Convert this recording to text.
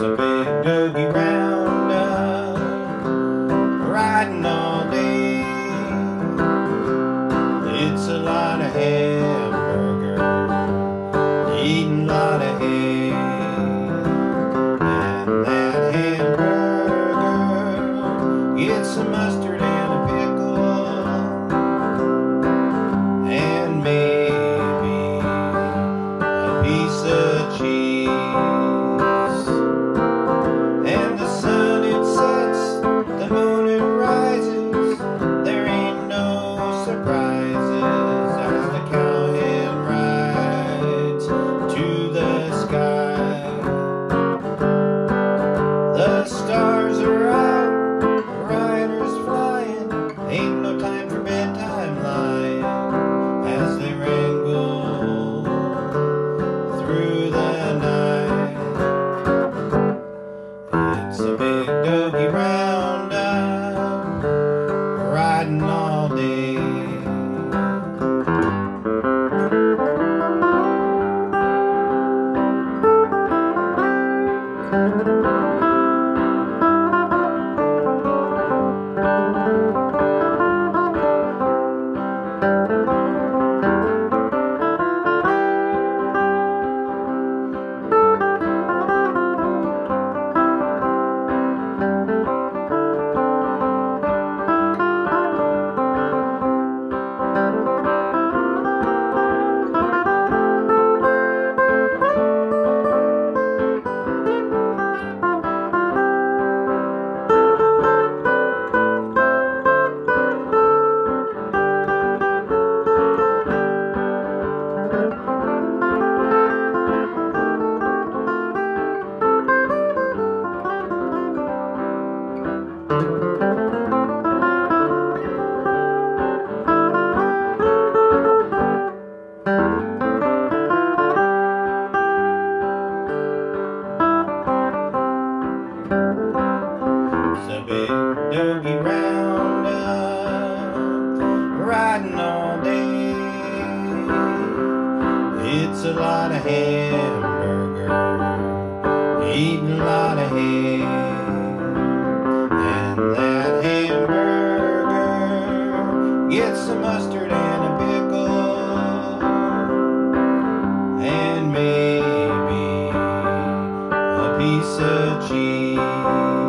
It's a big dogie roundup, riding all day. It's a lot of hamburger, eating a lot of hay. And that hamburger gets some mustard and a pickle, and maybe a piece of cheese. And the sun it sets, the moon it rises, there ain't no surprises as the cowhead rides to the sky. The stars are out, riders flying, ain't no time for bedtime lying as they wrangle through the night. It's a big dogie roundup, riding all day. It's a big dogie roundup, riding all day. It's a lot of hamburger, eating a lot of hay. And that hamburger gets some mustard and a pickle, and maybe a piece of cheese.